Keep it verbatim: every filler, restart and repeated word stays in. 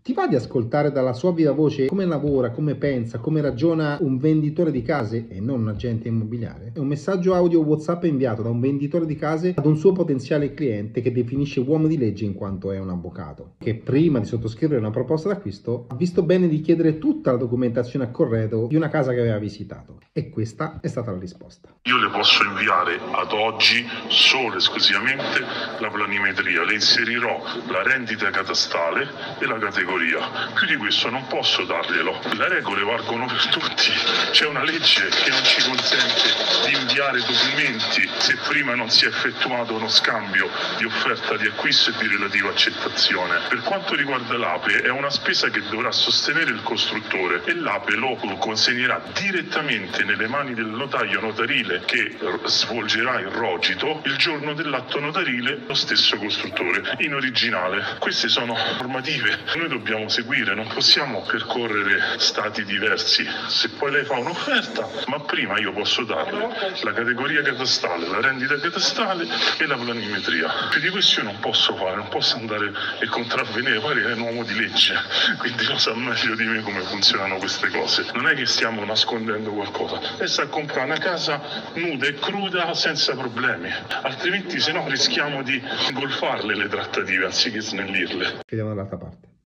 Ti va di ascoltare dalla sua viva voce come lavora, come pensa, come ragiona un venditore di case e non un agente immobiliare? È un messaggio audio WhatsApp inviato da un venditore di case ad un suo potenziale cliente che definisce uomo di legge in quanto è un avvocato, che prima di sottoscrivere una proposta d'acquisto ha visto bene di chiedere tutta la documentazione a corredo di una casa che aveva visitato. E questa è stata la risposta. Io le posso inviare ad oggi solo e esclusivamente la planimetria, le inserirò la rendita catastale e la categoria. Più di questo non posso darglielo. Le regole valgono per tutti. C'è una legge che non ci consente di inviare documenti se prima non si è effettuato uno scambio di offerta di acquisto e di relativa accettazione. Per quanto riguarda l'A P E, è una spesa che dovrà sostenere il costruttore e l'A P E lo consegnerà direttamente nelle mani del notaio notarile che svolgerà il rogito il giorno dell'atto notarile lo stesso costruttore in originale. Queste sono normative, noi dobbiamo seguire, non possiamo percorrere stati diversi. Se poi lei fa un'offerta, ma prima io posso darle la categoria catastale, la rendita catastale e la planimetria. Più di questo io non posso fare, non posso andare e contravvenire, poi è un uomo di legge, quindi lo sa meglio di me come funzionano queste cose. Non è che stiamo nascondendo qualcosa, lei sta a comprare una casa nuda e cruda senza problemi, altrimenti se no rischiamo di ingolfarle le trattative anziché snellirle. Vediamo dall'altra parte.